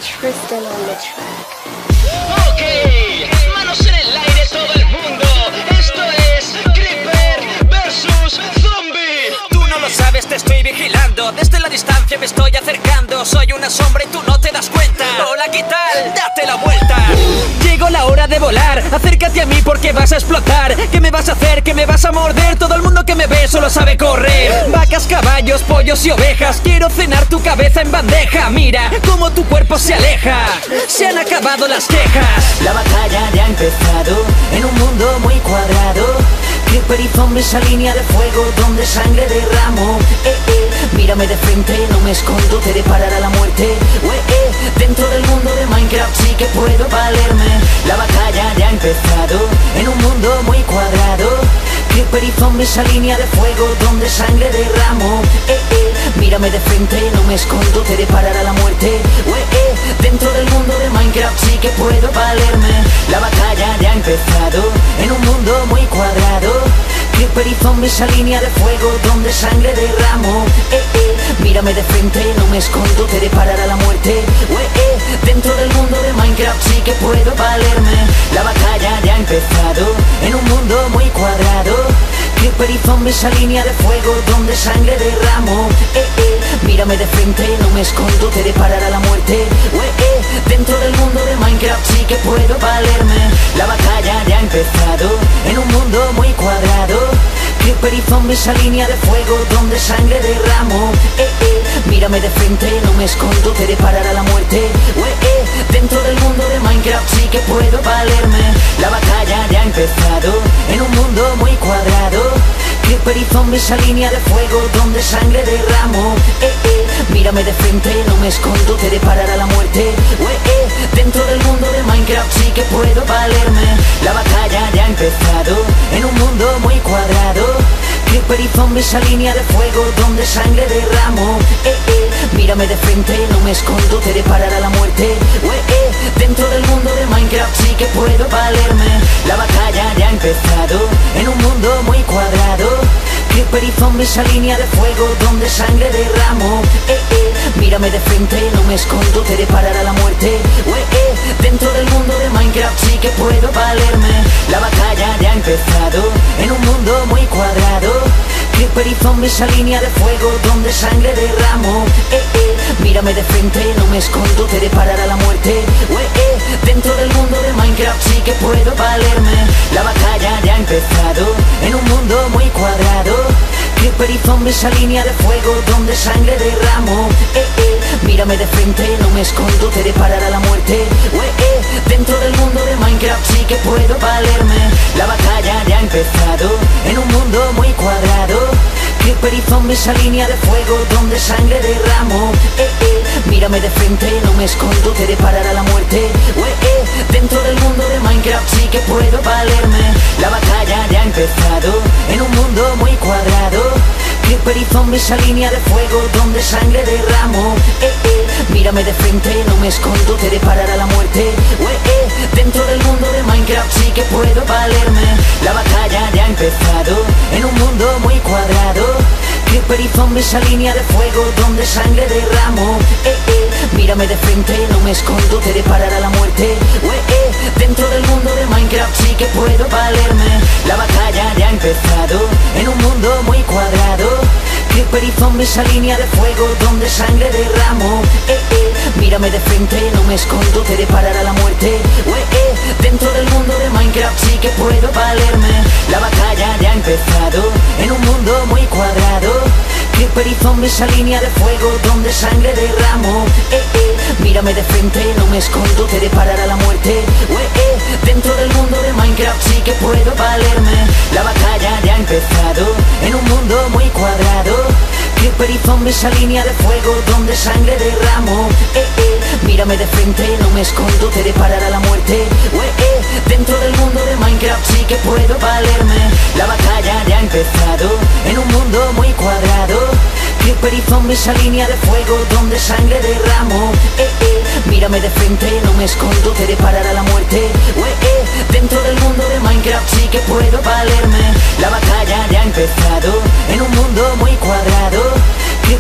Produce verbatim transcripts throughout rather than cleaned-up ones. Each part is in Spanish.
Tristan on the track. Ok, manos en el aire todo el mundo. Esto es Creeper versus Zombie. Tú no lo sabes, te estoy vigilando. Desde la distancia me estoy acercando. Soy una sombra y tú no te das cuenta. Hola, ¿qué tal? Date la vuelta. Llegó la hora de volar. Acércate a mí porque vas a explotar. ¿Qué me vas a hacer? ¿Qué me vas a morder? Todo el mundo que me ve solo sabe correr. Vacas, caballos, pollos y ovejas. Quiero cenar tu cabeza en bandeja. Mira cómo tu cuerpo se aleja. Se han acabado las quejas. La batalla ya ha empezado en un mundo muy cuadrado. Creeper y zombies a línea de fuego donde sangre derramo. Eh, eh, mírame de frente, no me escondo, te deparará la muerte. Eh, eh, dentro del mundo de Minecraft sí que puedo valerme. La batalla ya ha empezado en un mundo muy cuadrado. Creeper y zombies a línea de fuego donde sangre derramo. Eh, eh, mírame de frente, no me escondo, te deparará la muerte. Eh, eh, dentro del mundo de Minecraft sí que puedo valerme. La batalla ya ha empezado en un mundo muy cuadrado. Creeper y zombies a línea de fuego donde sangre derramo. Eh, eh, mírame de frente, no me escondo, te deparará la muerte. Eh, eh, dentro del mundo de Minecraft sí que puedo valerme. La batalla ya ha empezado en un mundo muy cuadrado. Creeper y zombies a línea de fuego donde sangre derramo. Eh, eh, mírame de frente, no me escondo, te deparará la muerte. Eh, eh, dentro del mundo de Minecraft sí que puedo valerme. La batalla ya ha empezado en un mundo muy cuadrado. Creeper y zombies a línea de fuego donde sangre derramo. Eh, eh, mírame de frente, no me escondo, te deparará la muerte. Eh, eh, dentro del mundo de Minecraft sí que puedo valerme. La batalla ya ha empezado en un mundo muy cuadrado. Creeper y zombies a línea de fuego donde sangre derramo. Eh, eh, mírame de frente, no me escondo, te deparará la muerte. Eh, eh, dentro del mundo de Minecraft sí que puedo valerme. La batalla ya ha empezado en un mundo muy cuadrado. Creeper y zombies a línea de fuego donde sangre derramo. Eh, eh, mírame de frente, no me escondo, te deparará la muerte. Eh, eh, dentro del mundo de Minecraft sí que puedo valerme. La batalla ya ha empezado en un mundo muy cuadrado. Creeper y zombies a línea de fuego donde sangre derramo. Eh, eh, mírame de frente, no me escondo, te deparará la muerte. Eh, eh, dentro del mundo de Minecraft sí que puedo valerme. La batalla ya ha empezado en un mundo muy cuadrado. Creeper y zombies a línea de fuego donde sangre derramo. Eh, eh, mírame de frente, no me escondo, te deparará la muerte. Eh, eh, dentro del mundo de Minecraft sí que puedo valerme. La batalla ya ha empezado en un mundo muy cuadrado. Creeper y zombies a línea de fuego donde sangre derramo. Eh, eh, mírame de frente, no me escondo, te deparará la muerte. Eh, eh, dentro del mundo de Minecraft sí que puedo valerme. La batalla ya ha empezado en un mundo muy cuadrado. Creeper y zombies a línea de fuego donde sangre derramo. Eh, eh, mírame de frente, no me escondo, te deparará la muerte. Eh, eh, dentro del mundo de Minecraft sí que puedo valerme. La batalla ya ha empezado en un mundo muy cuadrado. Creeper y zombies a línea de fuego donde sangre derramo. Eh, eh, mírame de frente, no me escondo, te deparará la muerte. Eh, eh, dentro del mundo de Minecraft sí que puedo valerme. La batalla ya ha empezado en un mundo muy cuadrado. Creeper y zombies a línea de fuego donde sangre derramo. Eh, eh, mírame de frente, no me escondo, te deparará la muerte. Eh, eh, dentro del mundo de Minecraft sí que puedo valerme. La batalla ya ha empezado en un mundo muy cuadrado. Creeper y zombies a línea de fuego donde sangre derramo. Eh, eh, mírame de frente, no me escondo, te deparará la muerte. Eh, eh, dentro del mundo de Minecraft sí que puedo valerme. La batalla ya ha empezado en un mundo muy cuadrado. Creeper y zombies a línea de fuego donde sangre derramo. Eh, eh, mírame de frente, no me escondo, te deparará la muerte. Eh, eh, dentro del mundo de Minecraft sí que puedo valerme. La batalla ya ha empezado en un mundo muy cuadrado. Creeper y zombies a línea de fuego donde sangre derramo. Eh, eh, mírame de frente, no me escondo, te deparará la muerte. Eh, eh, dentro del mundo de Minecraft sí que puedo valerme. La batalla ya ha empezado en un mundo muy cuadrado. Creeper y zombies a línea de fuego donde sangre derramo. Eh, eh, mírame de frente, no me escondo, te deparará la muerte. Eh, eh, dentro del mundo de Minecraft sí que puedo valerme. La batalla ya ha empezado en un mundo muy cuadrado.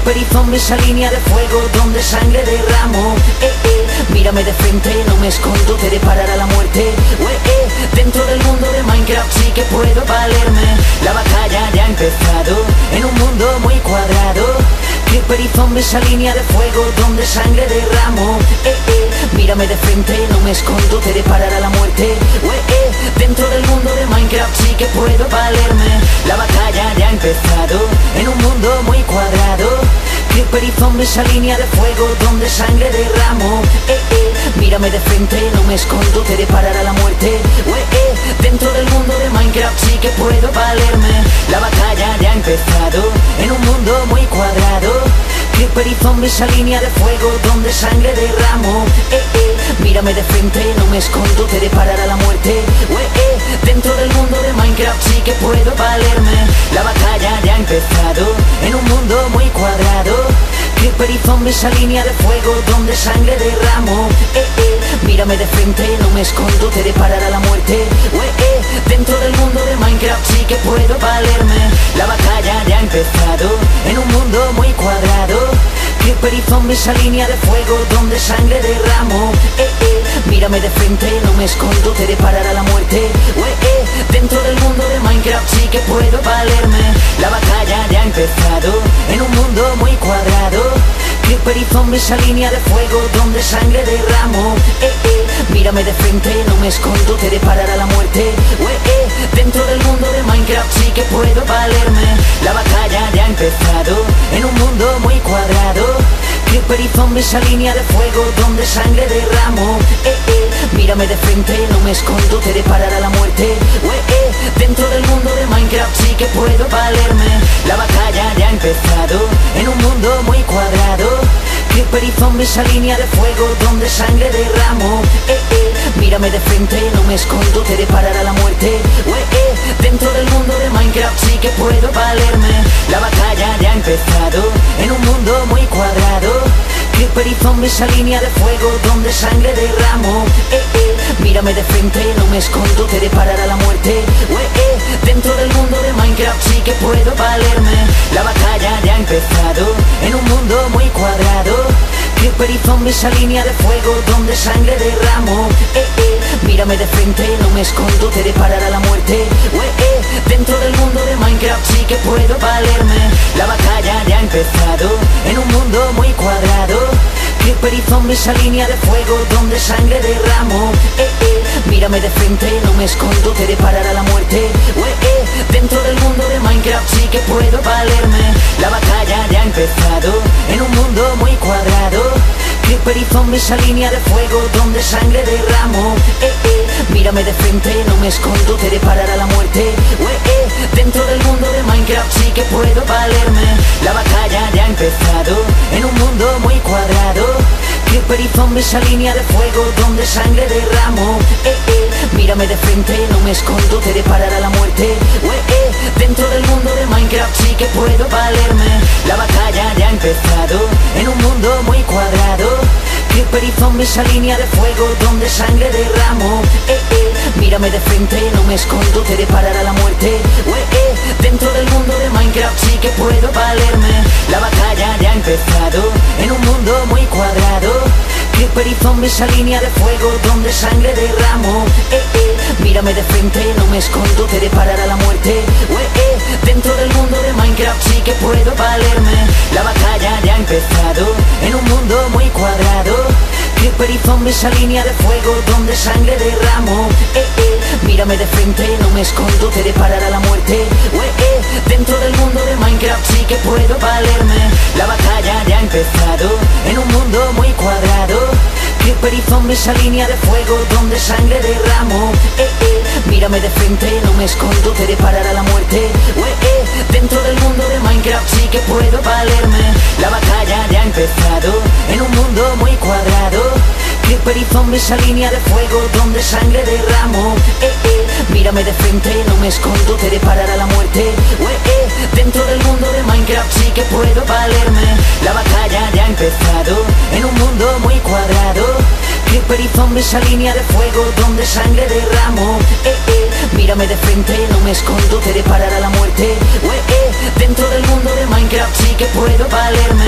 Creeper y zombie, esa línea de fuego donde sangre derramo. Eh, eh, mírame de frente, no me escondo, te deparará la muerte. Eh, eh, dentro del mundo de Minecraft sí que puedo valerme. La batalla ya ha empezado, en un mundo muy cuadrado. Creeper y zombie, esa línea de fuego donde sangre derramo. Eh, eh, mírame de frente, no me escondo, te deparará la muerte. Eh, eh, dentro del mundo de Minecraft sí que puedo valerme. La batalla ya ha empezado, en un mundo muy cuadrado. Creeper y zombie, esa línea de fuego donde sangre derramo. Eh, eh, mírame de frente, no me escondo, te deparará la muerte. Eh, eh, dentro del mundo de Minecraft sí que puedo valerme. La batalla ya ha empezado, en un mundo muy cuadrado. Creeper y zombie, esa línea de fuego donde sangre derramo. Eh, eh, mírame de frente, no me escondo, te deparará la muerte. Eh, eh, dentro del mundo de Minecraft sí que puedo valerme. La batalla ya ha empezado, en un mundo muy cuadrado. Creeper y zombie, esa línea de fuego donde sangre derramo. Eh, eh, mírame de frente, no me escondo, te deparará la muerte. Eh, eh, dentro del mundo de Minecraft sí que puedo valerme. La batalla ya ha empezado, en un mundo muy cuadrado. Creeper y zombie, esa línea de fuego donde sangre derramo. Eh, eh, mírame de frente, no me escondo, te deparará la muerte. Eh, eh, dentro del mundo de Minecraft sí que puedo valerme. La batalla ya ha empezado, en un mundo muy cuadrado. Creeper y zombie, esa línea de fuego donde sangre derramo. Eh, eh, mírame de frente, no me escondo, te deparará la muerte. Eh, eh, dentro del mundo de Minecraft sí que puedo valerme. La batalla ya ha empezado, en un mundo muy cuadrado. Creeper y zombie, esa línea de fuego donde sangre derramo. Eh, eh, mírame de frente, no me escondo, te deparará la muerte. Eh, eh, dentro del mundo de Minecraft sí que puedo valerme. La batalla ya ha empezado, en un mundo muy cuadrado. Creeper y zombie, esa línea de fuego donde sangre derramo. Eh, eh, mírame de frente, no me escondo, te deparará la muerte. Eh, eh, dentro del mundo de Minecraft sí que puedo valerme. La batalla ya ha empezado, en un mundo muy cuadrado. Creeper y zombie, esa línea de fuego donde sangre derramo. Eh, eh, mírame de frente, no me escondo, te deparará la muerte. Eh, eh, dentro del mundo de Minecraft sí que puedo valerme. La batalla ya ha empezado, en un mundo muy cuadrado. Creeper y zombie, esa línea de fuego donde sangre derramo. Eh, eh, mírame de frente, no me escondo, te deparará la muerte. Eh, eh, dentro del mundo de Minecraft sí que puedo valerme. La batalla ya ha empezado, en un mundo muy cuadrado. Creeper y zombie, esa línea de fuego donde sangre derramo. Eh, eh, mírame de frente, no me escondo, te deparará la muerte. Eh, eh, dentro del mundo de Minecraft sí que puedo valerme. La batalla ya ha empezado, en un mundo muy cuadrado. Creeper y zombie, esa línea de fuego donde sangre derramo. Eh, eh, mírame de frente, no me escondo, te deparará la muerte. Eh, eh, dentro del mundo de Minecraft sí que puedo valerme. La batalla ya ha empezado, en un mundo muy cuadrado. Creeper y zombie, esa línea de fuego donde sangre derramo. Eh, eh, mírame de frente, no me escondo, te deparará la muerte. Eh, eh, dentro del mundo de Minecraft sí que puedo valerme. La batalla ya ha empezado, en un mundo muy cuadrado. Creeper y zombie, esa línea de fuego donde sangre derramo. Eh, eh, mírame de frente, no me escondo, te deparará la muerte. Eh, eh, dentro del mundo de Minecraft sí que puedo valerme. La batalla ya ha empezado, en un mundo muy cuadrado. Creeper y zombie, esa línea de fuego donde sangre derramo. Eh, eh, mírame de frente, no me escondo, te deparará la muerte. Eh, eh, dentro del mundo de Minecraft sí que puedo valerme. La batalla ya ha empezado, en un mundo muy cuadrado. Creeper y zombie, esa línea de fuego donde sangre derramo. Eh, eh, mírame de frente, no me escondo, te deparará la muerte. Eh, eh, dentro del mundo de Minecraft sí que puedo valerme. La batalla ya ha empezado, en un mundo muy cuadrado. Creeper y zombie, esa línea de fuego donde sangre derramo. Eh, eh, mírame de frente, no me escondo, te deparará la muerte. Eh, eh, dentro del mundo de Minecraft sí que puedo valerme. La batalla ya ha empezado, en un mundo muy cuadrado. Creeper y zombie, esa línea de fuego donde sangre derramo. Eh, eh, mírame de frente, no me escondo, te deparará la muerte. Eh, eh, dentro del mundo de Minecraft sí que puedo valerme. La batalla ya ha empezado, en un mundo muy cuadrado. Creeper y zombie, esa línea de fuego donde sangre derramo. Eh, eh, mírame de frente, no me escondo, te deparará la muerte. Eh, eh, dentro del mundo de Minecraft sí que puedo valerme.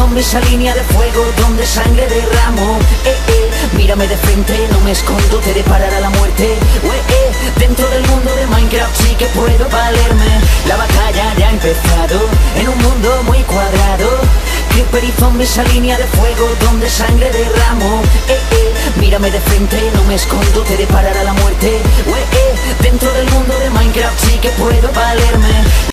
zombie, esa línea de fuego donde sangre derramo. Eh, eh, mírame de frente, no me escondo, te deparará la muerte. Eh, eh, dentro del mundo de Minecraft sí que puedo valerme. La batalla ya ha empezado, en un mundo muy cuadrado. Creeper y zombie, esa línea de fuego donde sangre derramo. Eh, eh, mírame de frente, no me escondo, te deparará la muerte. Eh, eh, dentro del mundo de Minecraft sí que puedo valerme.